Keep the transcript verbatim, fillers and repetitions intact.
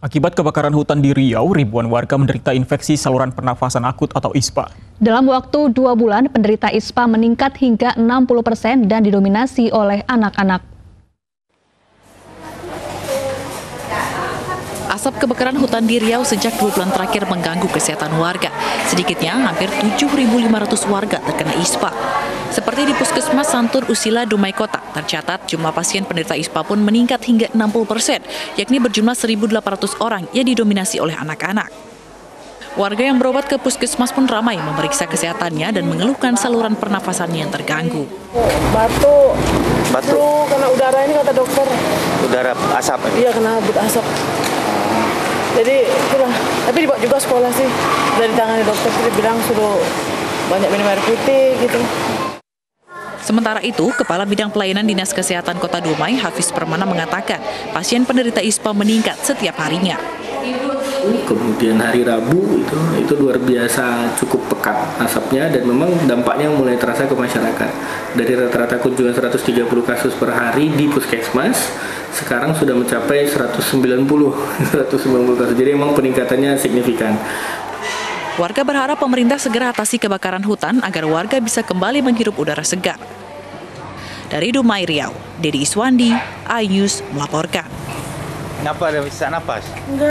Akibat kebakaran hutan di Riau, ribuan warga menderita infeksi saluran pernafasan akut atau I S P A. Dalam waktu dua bulan, penderita I S P A meningkat hingga enam puluh persen dan didominasi oleh anak-anak. Asap kebakaran hutan di Riau sejak dua bulan terakhir mengganggu kesehatan warga. Sedikitnya hampir tujuh ribu lima ratus warga terkena I S P A. Seperti di Puskesmas Santur Usila, Dumai Kota, tercatat jumlah pasien penderita I S P A pun meningkat hingga enam puluh persen, yakni berjumlah seribu delapan ratus orang yang didominasi oleh anak-anak. Warga yang berobat ke puskesmas pun ramai memeriksa kesehatannya dan mengeluhkan saluran pernafasannya yang terganggu. Batuk, Batuk. flu, karena udara ini kata dokter. Udara asap? Iya, kena kabut asap. Jadi itulah, tapi dibawa juga sekolah sih. Dari ditangani dokter, dia bilang suruh banyak minum air putih gitu. Sementara itu, Kepala Bidang Pelayanan Dinas Kesehatan Kota Dumai, Hafiz Permana mengatakan, pasien penderita I S P A meningkat setiap harinya. Kemudian hari Rabu itu itu luar biasa cukup pekat asapnya dan memang dampaknya mulai terasa ke masyarakat. Dari rata-rata kunjungan seratus tiga puluh kasus per hari di puskesmas, sekarang sudah mencapai seratus sembilan puluh kasus. Jadi memang peningkatannya signifikan. Warga berharap pemerintah segera atasi kebakaran hutan agar warga bisa kembali menghirup udara segar. Dari Dumai, Riau, Dedi Iswandi, iNews melaporkan. Kenapa ada sesak napas?